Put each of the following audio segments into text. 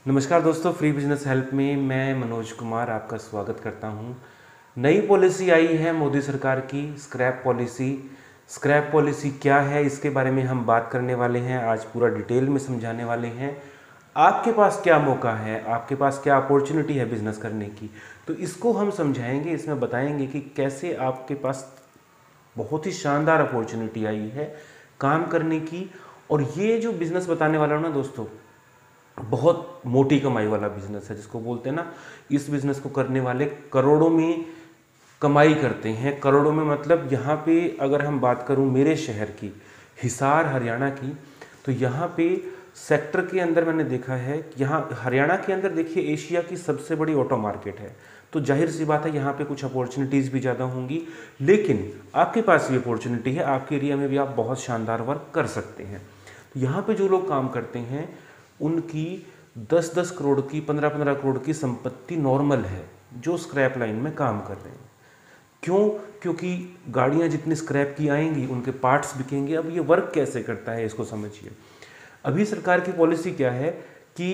नमस्कार दोस्तों, free business help में मैं मनोज कुमार आपका स्वागत करता हूं। नई पॉलिसी आई है मोदी सरकार की, स्क्रैप पॉलिसी। स्क्रैप पॉलिसी क्या है, इसके बारे में हम बात करने वाले हैं। आज पूरा डिटेल में समझाने वाले हैं। आपके पास क्या मौका है, आपके पास क्या अपॉर्चुनिटी है बिजनेस करने की, तो इसको हम समझाएंगे। इसमें बताएंगे कि कैसे आपके पास बहुत ही शानदार अपॉर्चुनिटी आई है काम करने की। और ये जो बिज़नेस बताने वाला हूँ ना दोस्तों, बहुत मोटी कमाई वाला बिजनेस है, जिसको बोलते हैं ना, इस बिजनेस को करने वाले करोड़ों में कमाई करते हैं। करोड़ों में मतलब यहाँ पे अगर हम बात करूँ मेरे शहर की, हिसार हरियाणा की, तो यहाँ पे सेक्टर के अंदर मैंने देखा है कि यहाँ हरियाणा के अंदर देखिए एशिया की सबसे बड़ी ऑटो मार्केट है, तो जाहिर सी बात है यहाँ पे कुछ अपॉर्चुनिटीज़ भी ज़्यादा होंगी। लेकिन आपके पास भी अपॉर्चुनिटी है, आपके एरिया में भी आप बहुत शानदार वर्क कर सकते हैं। तो यहाँ पे जो लोग काम करते हैं उनकी 10-10 करोड़ की, 15-15 करोड़ की संपत्ति नॉर्मल है, जो स्क्रैप लाइन में काम कर रहे हैं। क्यों? क्योंकि गाड़ियाँ जितनी स्क्रैप की आएंगी उनके पार्ट्स बिकेंगे। अब ये वर्क कैसे करता है इसको समझिए। अभी सरकार की पॉलिसी क्या है कि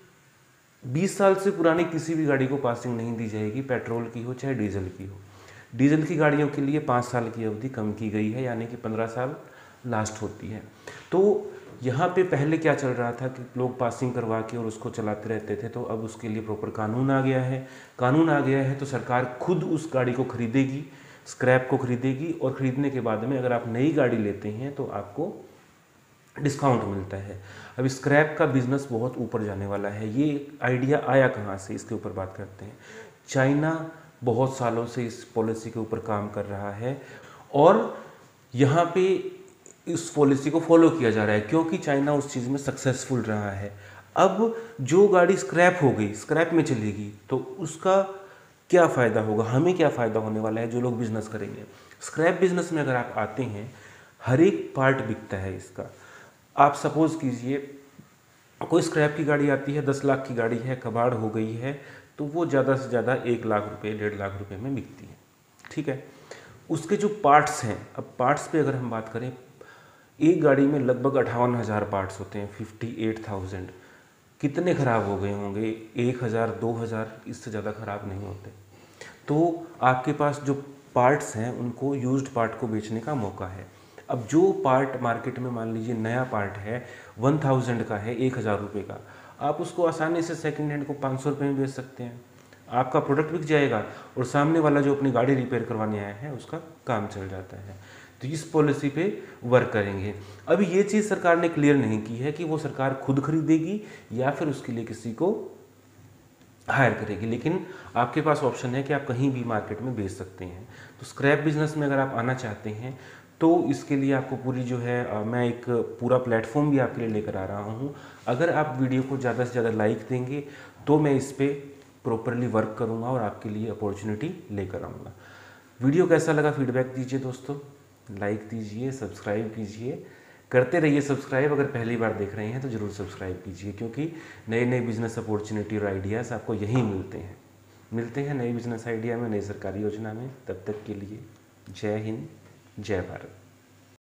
20 साल से पुरानी किसी भी गाड़ी को पासिंग नहीं दी जाएगी, पेट्रोल की हो चाहे डीजल की हो। डीजल की गाड़ियों के लिए 5 साल की अवधि कम की गई है, यानी कि 15 साल लास्ट होती है। तो यहाँ पे पहले क्या चल रहा था कि लोग पासिंग करवा के और उसको चलाते रहते थे, तो अब उसके लिए प्रॉपर कानून आ गया है। कानून आ गया है तो सरकार खुद उस गाड़ी को खरीदेगी, स्क्रैप को खरीदेगी, और ख़रीदने के बाद में अगर आप नई गाड़ी लेते हैं तो आपको डिस्काउंट मिलता है। अब स्क्रैप का बिजनेस बहुत ऊपर जाने वाला है। ये आइडिया आया कहाँ से, इसके ऊपर बात करते हैं। चाइना बहुत सालों से इस पॉलिसी के ऊपर काम कर रहा है और यहाँ पे इस पॉलिसी को फॉलो किया जा रहा है, क्योंकि चाइना उस चीज़ में सक्सेसफुल रहा है। अब जो गाड़ी स्क्रैप हो गई, स्क्रैप में चलेगी, तो उसका क्या फ़ायदा होगा, हमें क्या फ़ायदा होने वाला है जो लोग बिज़नेस करेंगे। स्क्रैप बिजनेस में अगर आप आते हैं, हर एक पार्ट बिकता है इसका। आप सपोज़ कीजिए कोई स्क्रैप की गाड़ी आती है, 10 लाख की गाड़ी है, कबाड़ हो गई है, तो वो ज़्यादा से ज़्यादा 1 लाख रुपये, 1.5 लाख रुपये में बिकती है। ठीक है। उसके जो पार्ट्स हैं, अब पार्ट्स पे अगर हम बात करें, एक गाड़ी में लगभग 58,000 पार्ट्स होते हैं, 58,000। कितने ख़राब हो गए होंगे? 1,000, 2,000, इससे ज़्यादा ख़राब नहीं होते। तो आपके पास जो पार्ट्स हैं उनको, यूज्ड पार्ट को बेचने का मौका है। अब जो पार्ट मार्केट में मान लीजिए नया पार्ट है, 1000 का है, 1,000 रुपये का, आप उसको आसानी से सेकंड हैंड को 500 रुपये में बेच सकते हैं। आपका प्रोडक्ट बिक जाएगा और सामने वाला जो अपनी गाड़ी रिपेयर करवाने आया है उसका काम चल जाता है। तो इस पॉलिसी पे वर्क करेंगे। अभी ये चीज़ सरकार ने क्लियर नहीं की है कि वो सरकार खुद खरीदेगी या फिर उसके लिए किसी को हायर करेगी, लेकिन आपके पास ऑप्शन है कि आप कहीं भी मार्केट में बेच सकते हैं। तो स्क्रैप बिजनेस में अगर आप आना चाहते हैं तो इसके लिए आपको पूरी जो है मैं एक पूरा प्लेटफॉर्म भी आपके लिए लेकर आ रहा हूँ। अगर आप वीडियो को ज़्यादा से ज़्यादा लाइक देंगे तो मैं इस पर प्रॉपरली वर्क करूँगा और आपके लिए अपॉर्चुनिटी लेकर आऊँगा। वीडियो कैसा लगा फीडबैक दीजिए दोस्तों, लाइक दीजिए, सब्सक्राइब कीजिए, करते रहिए सब्सक्राइब। अगर पहली बार देख रहे हैं तो ज़रूर सब्सक्राइब कीजिए, क्योंकि नए नए बिजनेस अपॉर्चुनिटी और आइडियाज़ आपको यहीं मिलते हैं नए बिजनेस आइडिया में, नई सरकारी योजना में। तब तक के लिए जय हिंद, जय भारत।